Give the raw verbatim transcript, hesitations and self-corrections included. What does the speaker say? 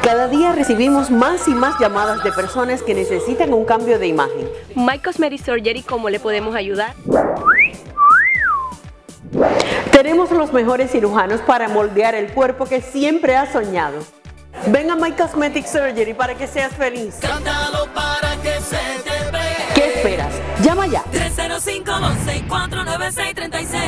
Cada día recibimos más y más llamadas de personas que necesitan un cambio de imagen. My Cosmetic Surgery, ¿cómo le podemos ayudar? Tenemos los mejores cirujanos para moldear el cuerpo que siempre has soñado. Ven a My Cosmetic Surgery para que seas feliz. Cántalo para que se te pegue. ¿Qué esperas? Llama ya. tres cero cinco, dos seis cuatro, nueve seis tres seis.